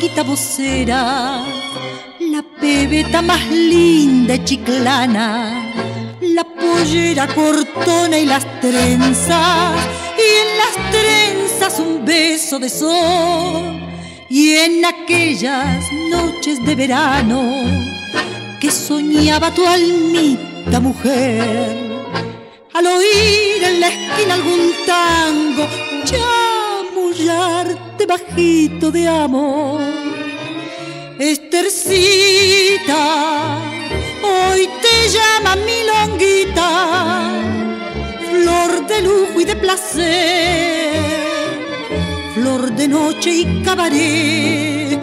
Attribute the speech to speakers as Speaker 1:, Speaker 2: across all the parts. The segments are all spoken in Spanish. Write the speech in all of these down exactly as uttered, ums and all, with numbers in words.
Speaker 1: milonguita vocera, la pebeta más linda y chiclana, la pollera cortona y las trenzas, y en las trenzas un beso de sol, y en aquellas noches de verano que soñaba tu almita mujer, al oír en la esquina algún tango, chamullarte bajito de amor. Estercita, hoy te llama milonguita, flor de lujo y de placer, flor de noche y cabaret,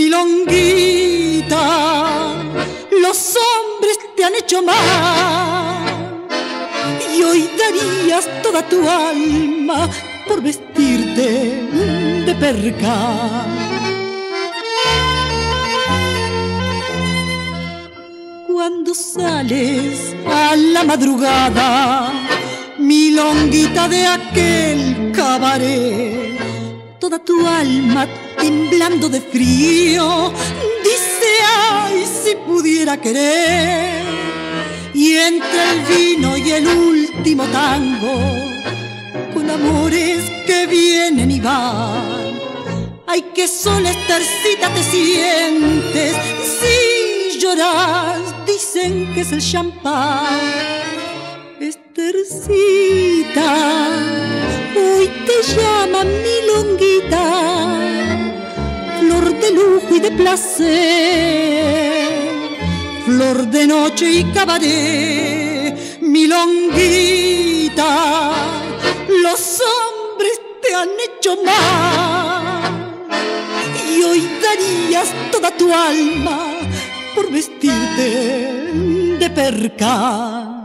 Speaker 1: milonguita, los hombres te han hecho mal y hoy darías toda tu alma por vestirte de perca. Cuando sales a la madrugada, milonguita de aquel cabaret, toda tu alma temblando de frío dice: ay, si pudiera querer. Y entre el vino y el último tango, con amores que vienen y van, ay, que sola Estercita te sientes. Si lloras, dicen que es el champán. Estercita, hoy te llama milonguita, flor de lujo y de placer, flor de noche y cabaret, milonguita, los hombres te han hecho mal y hoy darías toda tu alma por vestirte de perca.